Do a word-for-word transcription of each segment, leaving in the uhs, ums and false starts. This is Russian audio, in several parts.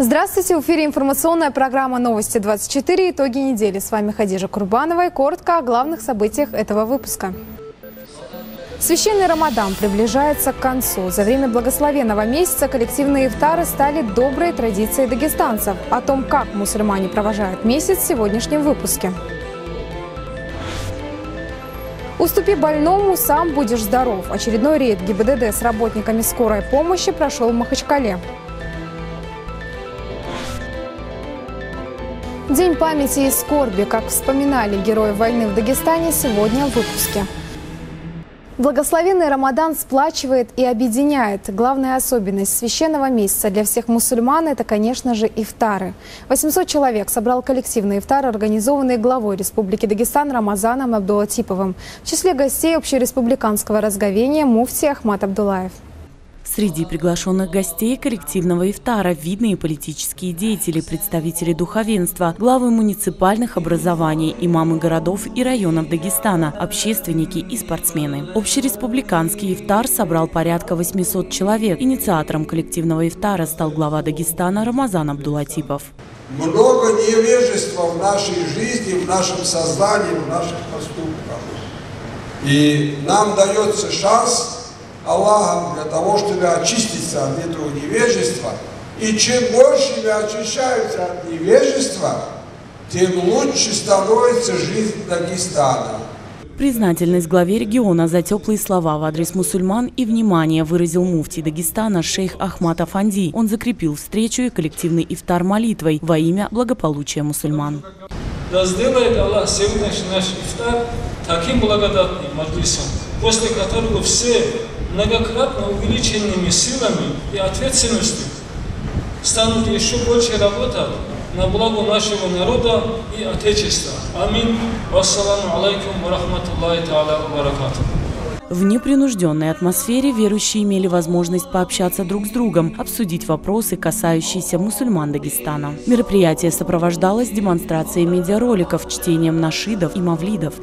Здравствуйте! В эфире информационная программа «Новости двадцать четыре. Итоги недели». С вами Хадижа Курбанова. И коротко о главных событиях этого выпуска. Священный Рамадан приближается к концу. За время благословенного месяца коллективные ифтары стали доброй традицией дагестанцев. О том, как мусульмане провожают месяц, в сегодняшнем выпуске. «Уступи больному, сам будешь здоров». Очередной рейд ГИБДД с работниками скорой помощи прошел в Махачкале. День памяти и скорби, как вспоминали героев войны в Дагестане, сегодня в выпуске. Благословенный Рамадан сплачивает и объединяет. Главная особенность священного месяца для всех мусульман – это, конечно же, ифтары. восемьсот человек собрал коллективный ифтар, организованный главой Республики Дагестан Рамазаном Абдулатиповым. В числе гостей общереспубликанского разговения муфти Ахмат Абдуллаев. Среди приглашенных гостей коллективного ифтара видные политические деятели, представители духовенства, главы муниципальных образований, имамы городов и районов Дагестана, общественники и спортсмены. Общереспубликанский ифтар собрал порядка восьмисот человек. Инициатором коллективного ифтара стал глава Дагестана Рамазан Абдулатипов. Много невежества в нашей жизни, в нашем сознании, в наших поступках. И нам дается шанс Аллахом для того, чтобы очиститься от этого невежества. И чем больше мы очищаемся от невежества, тем лучше становится жизнь Дагестана. Признательность главе региона за теплые слова в адрес мусульман и внимание выразил муфти Дагестана шейх Ахмат Афанди. Он закрепил встречу и коллективный ифтар молитвой во имя благополучия мусульман. Да сделает Аллах сегодняшний наш ифтар таким благодатным маджлисом, после которого все многократно увеличенными силами и ответственностью станут еще больше работать на благо нашего народа и Отечества. Амин. Вассаламу алейкум ва рахматуллахи та'аля ва баракатух. В непринужденной атмосфере верующие имели возможность пообщаться друг с другом, обсудить вопросы, касающиеся мусульман Дагестана. Мероприятие сопровождалось демонстрацией медиароликов, чтением нашидов и мавлидов.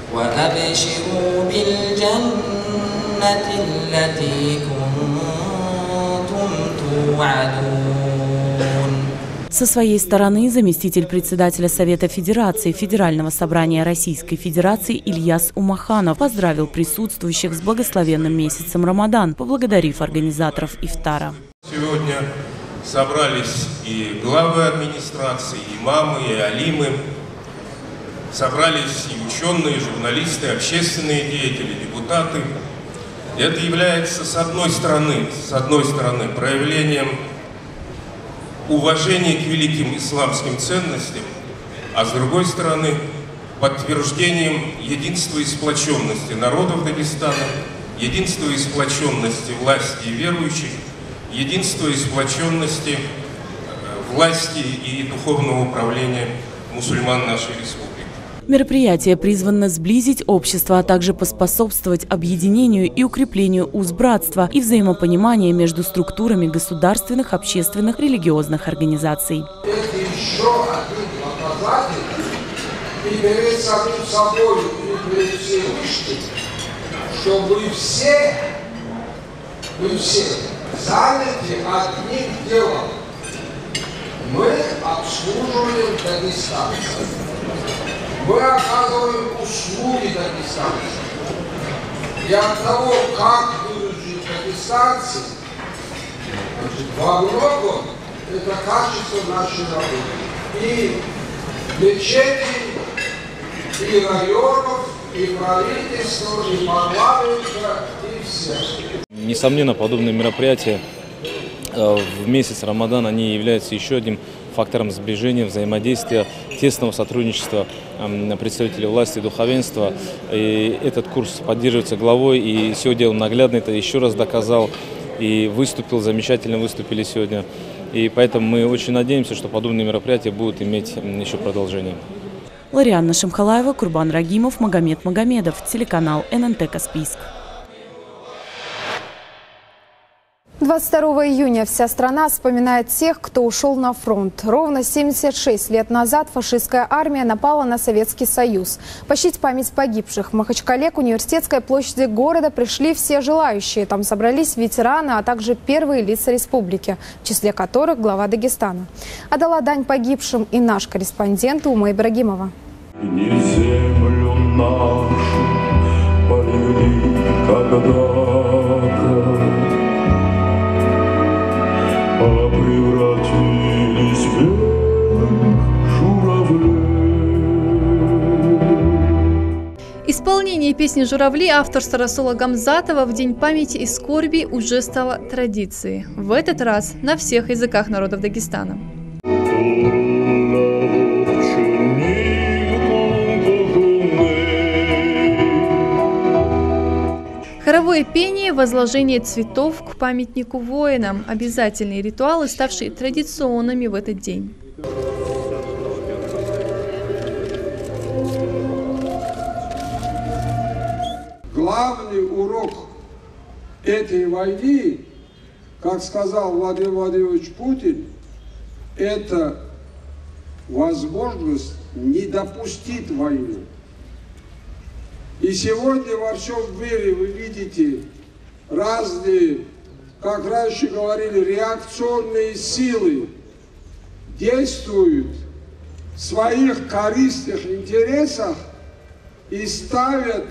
Со своей стороны заместитель председателя Совета Федерации Федерального собрания Российской Федерации Ильяс Умаханов поздравил присутствующих с благословенным месяцем Рамадан, поблагодарив организаторов ифтара. Сегодня собрались и главы администрации, и имамы, и алимы, собрались и ученые, и журналисты, и общественные деятели, депутаты. Это является, с одной стороны, с одной стороны, проявлением уважения к великим исламским ценностям, а с другой стороны, подтверждением единства и сплоченности народов Дагестана, единства и сплоченности власти и верующих, единства и сплоченности власти и духовного управления мусульман нашей республики. Мероприятие призвано сблизить общество, а также поспособствовать объединению и укреплению уз братства и взаимопонимания между структурами государственных, общественных, религиозных организаций. Это еще один показатель, и перед самим собой, и перед Всевышним, что вы все, вы все заняты одним делом. Мы обслуживаем дагестанцев. Мы оказываем услуги дагестанцам. И от того, как выжить дагестанцы, во многом это качество нашей работы. И мечети, и районов, и правительства, и парламента, и всех. Несомненно, подобные мероприятия в месяц Рамадан, они являются еще одним фактором сближения, взаимодействия, тесного сотрудничества представителей власти и духовенства. И этот курс поддерживается главой, и сегодня он наглядно это еще раз доказал и выступил, замечательно выступили сегодня. И поэтому мы очень надеемся, что подобные мероприятия будут иметь еще продолжение. Ларианна Шамхалаева, Курбан Рагимов, Магомед Магомедов, телеканал эн эн тэ Каспийск. двадцать второго июня вся страна вспоминает тех, кто ушел на фронт. Ровно семьдесят шесть лет назад фашистская армия напала на Советский Союз. Почтить память погибших в Махачкале к Университетской площади города пришли все желающие. Там собрались ветераны, а также первые лица республики, в числе которых глава Дагестана. Отдала дань погибшим и наш корреспондент Ума Ибрагимова. Не землю нашу полюбили когда-то, а превратились в белых журавлей. Исполнение песни «Журавли» авторства Расула Гамзатова в День памяти и скорби уже стало традицией. В этот раз на всех языках народов Дагестана. Хоровое пение, возложение цветов к памятнику воинам – обязательные ритуалы, ставшие традиционными в этот день. Главный урок этой войны, как сказал Владимир Владимирович Путин, это возможность не допустить войну. И сегодня во всем мире вы видите разные, как раньше говорили, реакционные силы действуют в своих корыстных интересах и ставят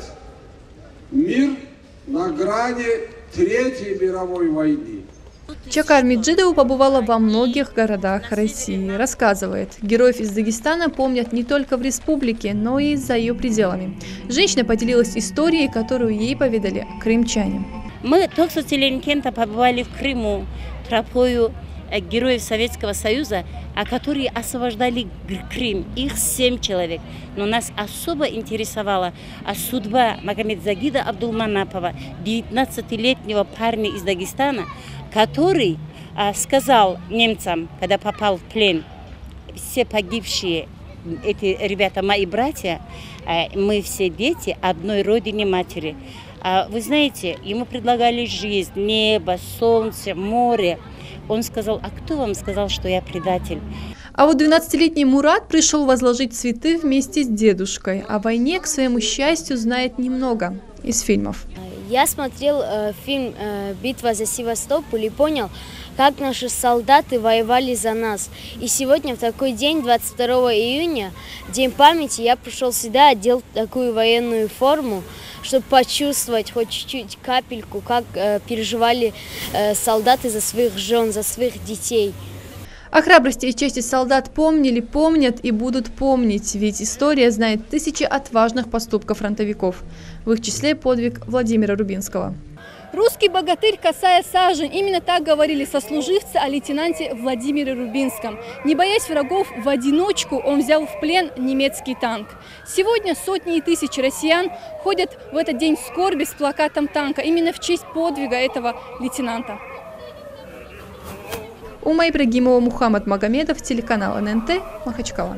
мир на грани Третьей мировой войны. Чакар Меджидова побывала во многих городах России. Рассказывает, героев из Дагестана помнят не только в республике, но и за ее пределами. Женщина поделилась историей, которую ей поведали крымчане. Мы только с Теленкента побывали в Крыму тропою героев Советского Союза, а которые освобождали Крым. Их семь человек. Но нас особо интересовала судьба Магомедзагида Абдулманапова, девятнадцатилетнего парня из Дагестана, который а, сказал немцам, когда попал в плен: все погибшие, эти ребята мои братья, а, мы все дети одной родине матери. А, вы знаете, ему предлагали жизнь, небо, солнце, море. Он сказал: а кто вам сказал, что я предатель? А вот двенадцатилетний Мурат пришел возложить цветы вместе с дедушкой. О войне, к своему счастью, знает немного из фильмов. Я смотрел э, фильм э, «Битва за Севастополь» и понял, как наши солдаты воевали за нас. И сегодня, в такой день, двадцать второго июня, День памяти, я пришел сюда, одел такую военную форму, чтобы почувствовать хоть чуть-чуть, капельку, как э, переживали э, солдаты за своих жен, за своих детей. О храбрости и чести солдат помнили, помнят и будут помнить, ведь история знает тысячи отважных поступков фронтовиков. В их числе подвиг Владимира Рубинского. Русский богатырь косая сажень. Именно так говорили сослуживцы о лейтенанте Владимире Рубинском. Не боясь врагов, в одиночку он взял в плен немецкий танк. Сегодня сотни и тысячи россиян ходят в этот день скорби с плакатом танка именно в честь подвига этого лейтенанта. Ума Ибрагимова, Мухаммад Магомедов, телеканал эн эн тэ, Махачкала.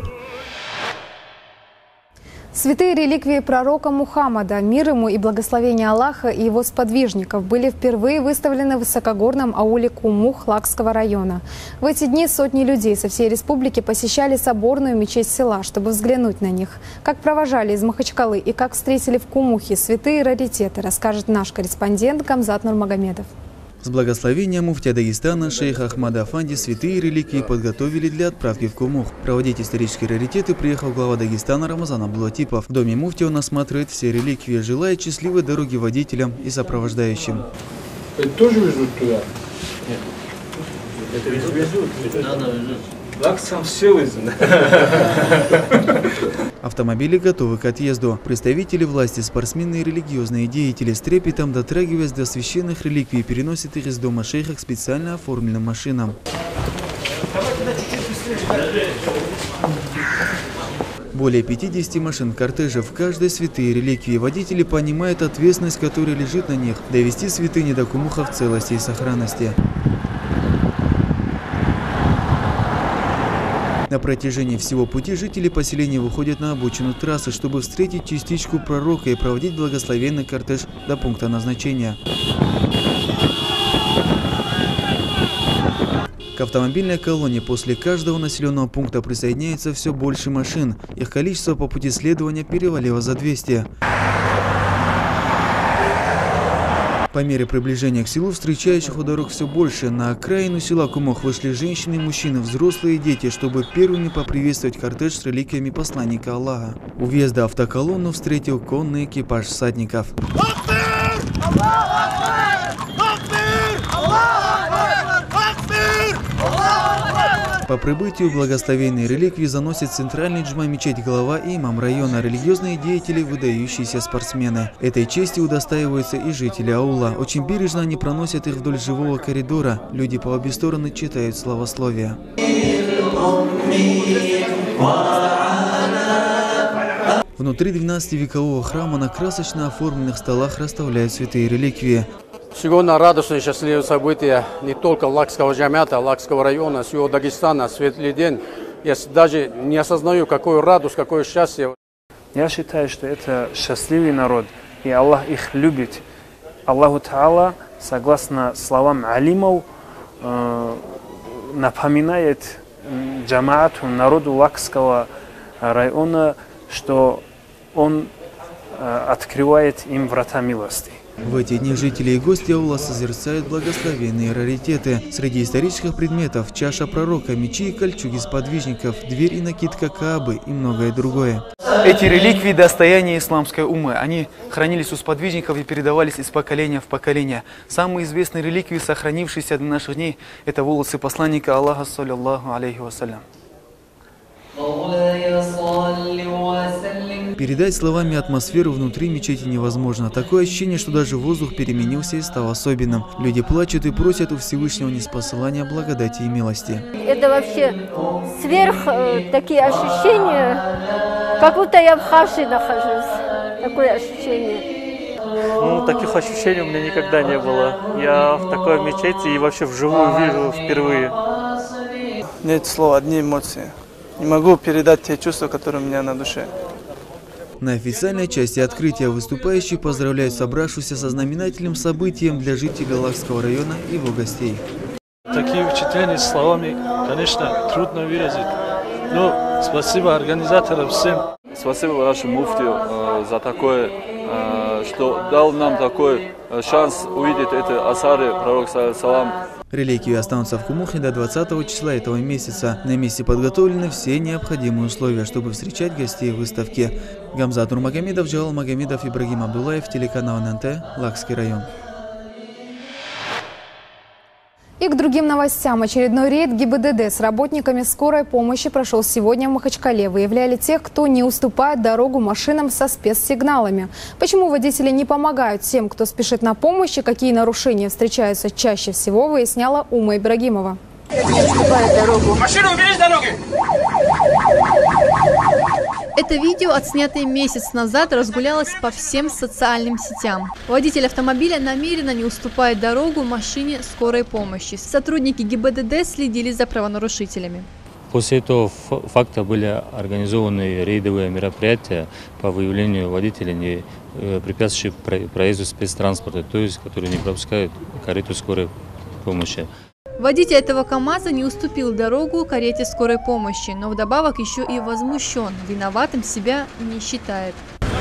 Святые реликвии пророка Мухаммада, мир ему и благословение Аллаха и его сподвижников, были впервые выставлены в высокогорном ауле Кумух Лакского района. В эти дни сотни людей со всей республики посещали соборную мечеть села, чтобы взглянуть на них. Как провожали из Махачкалы и как встретили в Кумухе святые раритеты, расскажет наш корреспондент Гамзат Нурмагомедов. С благословения муфтия Дагестана шейха Ахмада Афанди святые реликвии подготовили для отправки в Кумух. Проводить исторические раритеты приехал глава Дагестана Рамазан Абдулатипов. В доме муфтия он осматривает все реликвии, желает счастливой дороги водителям и сопровождающим. Это тоже везут туда? Нет. Это везут? Везут. Да, да, везут. Так сам все везут. Автомобили готовы к отъезду. Представители власти, спортсмены и религиозные деятели с трепетом, дотрагиваясь до священных реликвий, переносят их из дома шейха к специально оформленным машинам. Более пятидесяти машин кортежа, в каждой святые реликвии. Водители понимают ответственность, которая лежит на них, довести святыни до Кумуха в целости и сохранности. На протяжении всего пути жители поселения выходят на обочину трассы, чтобы встретить частичку пророка и проводить благословенный кортеж до пункта назначения. К автомобильной колонне после каждого населенного пункта присоединяется все больше машин. Их количество по пути следования перевалило за двести. По мере приближения к селу встречающих у дорог все больше. На окраину села Кумох вышли женщины, мужчины, взрослые и дети, чтобы первыми поприветствовать кортеж с реликвиями посланника Аллаха. У въезда автоколонну встретил конный экипаж всадников. По прибытию благословенные реликвии заносят в центральный джума мечеть глава и имам района, религиозные деятели, выдающиеся спортсмены. Этой чести удостаиваются и жители аула. Очень бережно они проносят их вдоль живого коридора. Люди по обе стороны читают славословие. Внутри двенадцативекового храма на красочно оформленных столах расставляют святые реликвии. Сегодня радостное и счастливое событие не только Лакского джамиата, Лакского района, всего Дагестана, светлый день. Я даже не осознаю, какой радость, какое счастье. Я считаю, что это счастливый народ, и Аллах их любит. Аллаху Та'ала, согласно словам алимов, э, напоминает джамаату, народу Лакского района, что он э, открывает им врата милости. В эти дни жители и гости аула созерцают благословенные раритеты. Среди исторических предметов чаша пророка, мечи и кольчуги сподвижников, дверь и накидка Каабы и многое другое. Эти реликвии – достояние исламской уммы. Они хранились у сподвижников и передавались из поколения в поколение. Самые известные реликвии, сохранившиеся до наших дней, это волосы посланника Аллаха, саллиллаху алейхи вассалям. Передать словами атмосферу внутри мечети невозможно. Такое ощущение, что даже воздух переменился и стал особенным. Люди плачут и просят у Всевышнего ниспосылания благодати и милости. Это вообще сверх э, такие ощущения, как будто я в хаши нахожусь. Такое ощущение. Ну, таких ощущений у меня никогда не было. Я в такой мечети и вообще вживую вижу впервые. Нет слов, одни эмоции. Не могу передать те чувства, которые у меня на душе. На официальной части открытия выступающие поздравляют собравшихся со знаменательным событием для жителей Лакского района и его гостей. Такие впечатления словами, конечно, трудно выразить. Но спасибо организаторам всем. Спасибо нашему муфтию э, за такое, э, что дал нам такой э, шанс увидеть эти асары пророка салам. Реликвии останутся в Кумухе до двадцатого числа этого месяца. На месте подготовлены все необходимые условия, чтобы встречать гостей выставки. Гамзат Нурмагомедов, Джалал Магомедов, Ибрагим Абдуллаев, телеканал эн эн тэ, Лакский район. И к другим новостям. Очередной рейд гэ и бэ дэ дэ с работниками скорой помощи прошел сегодня в Махачкале. Выявляли тех, кто не уступает дорогу машинам со спецсигналами. Почему водители не помогают тем, кто спешит на помощь, и какие нарушения встречаются чаще всего, выясняла Ума Ибрагимова. Не уступает дорогу. Машину убери с дороги! Это видео, отснятое месяц назад, разгулялось по всем социальным сетям. Водитель автомобиля намеренно не уступает дорогу машине скорой помощи. Сотрудники гэ и бэ дэ дэ следили за правонарушителями. После этого факта были организованы рейдовые мероприятия по выявлению водителей, не препятствующих проезду спецтранспорта, то есть которые не пропускают карету скорой помощи. Водитель этого КАМАЗа не уступил дорогу карете скорой помощи, но вдобавок еще и возмущен, виноватым себя не считает.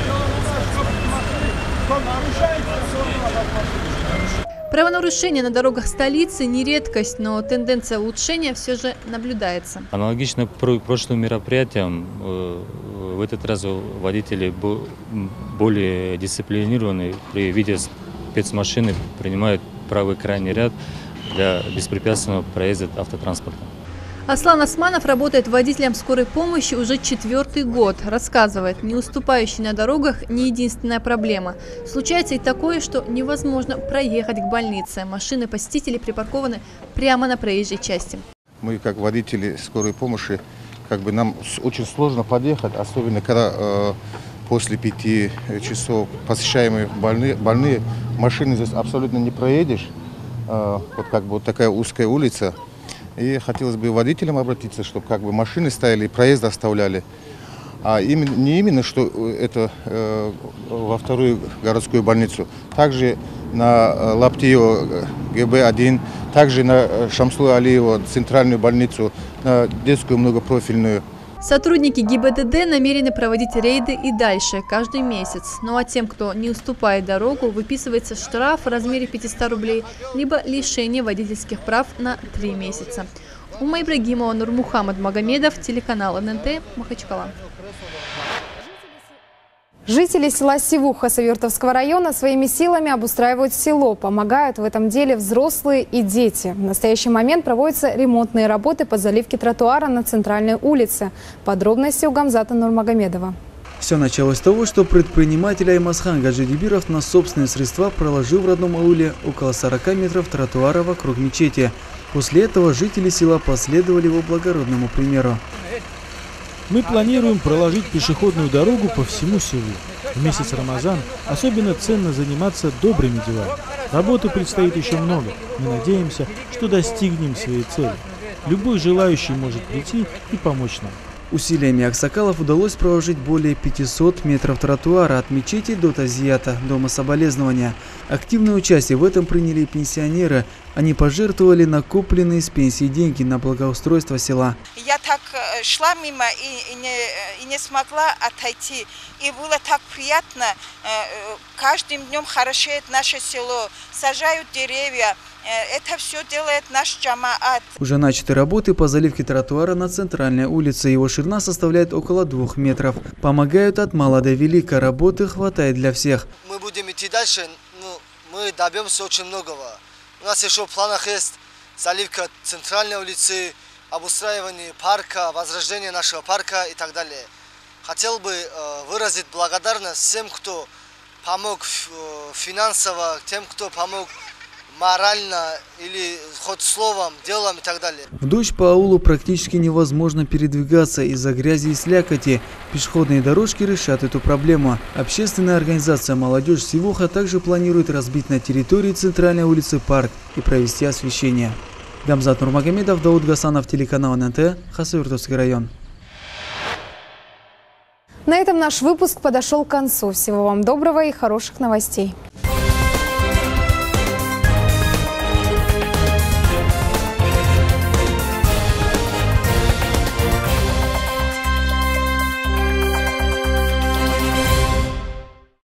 Правонарушения на дорогах столицы не редкость, но тенденция улучшения все же наблюдается. Аналогично прошлым мероприятиям, в этот раз водители более дисциплинированные, при виде спецмашины принимают правый крайний ряд для беспрепятственного проезда автотранспорта. Аслан Османов работает водителем скорой помощи уже четвертый год. Рассказывает, не уступающий на дорогах не единственная проблема. Случается и такое, что невозможно проехать к больнице. Машины посетителей припаркованы прямо на проезжей части. Мы, как водители скорой помощи, как бы нам очень сложно подъехать, особенно когда э, после пяти часов посещаемые больные, больные, машины здесь абсолютно не проедешь. Вот как бы вот такая узкая улица. И хотелось бы водителям обратиться, чтобы как бы машины стояли и проезд оставляли. А именно, не именно, что это э, во вторую городскую больницу. Также на Лаптиево Гэ Бэ один, также на Шамсу Алиева центральную больницу, на детскую многопрофильную. Сотрудники Гэ Бэ Дэ Дэ намерены проводить рейды и дальше, каждый месяц. Ну а тем, кто не уступает дорогу, выписывается штраф в размере пятисот рублей, либо лишение водительских прав на три месяца. Ума Ибрагимова, Нурмухаммад Магомедов, телеканал Эн Эн Тэ, Махачкала. Жители села Сивуха Савертовского района своими силами обустраивают село. Помогают в этом деле взрослые и дети. В настоящий момент проводятся ремонтные работы по заливке тротуара на центральной улице. Подробности у Гамзата Нурмагомедова. Все началось с того, что предприниматель Аймасхан Гаджидибиров на собственные средства проложил в родном ауле около сорока метров тротуара вокруг мечети. После этого жители села последовали его благородному примеру. Мы планируем проложить пешеходную дорогу по всему селу. В месяц Рамазан особенно ценно заниматься добрыми делами. Работы предстоит еще много. Мы надеемся, что достигнем своей цели. Любой желающий может прийти и помочь нам. Усилиями аксакалов удалось проложить более пятисот метров тротуара от мечети до Тазията, дома соболезнования. Активное участие в этом приняли и пенсионеры. Они пожертвовали накопленные с пенсии деньги на благоустройство села. Я так шла мимо и, и, не, и не смогла отойти. И было так приятно. Каждым днем хорошеет наше село, сажают деревья. Это все делает наш джамаат. Уже начаты работы по заливке тротуара на центральной улице. Его ширина составляет около двух метров. Помогают от мала до велика. Работы хватает для всех. Мы будем идти дальше. Ну, мы добьемся очень многого. У нас еще в планах есть заливка центральной улицы, обустраивание парка, возрождение нашего парка и так далее. Хотел бы э, выразить благодарность всем, кто помог э, финансово, тем, кто помог морально или хоть словом, делом и так далее. В дождь по аулу практически невозможно передвигаться из-за грязи и слякоти. Пешеходные дорожки решат эту проблему. Общественная организация «Молодежь Сивуха» также планирует разбить на территории центральной улицы парк и провести освещение. Гамзат Нурмагомедов, Дауд Гасанов, телеканал Эн Эн Тэ, Хасавюртовский район. На этом наш выпуск подошел к концу. Всего вам доброго и хороших новостей.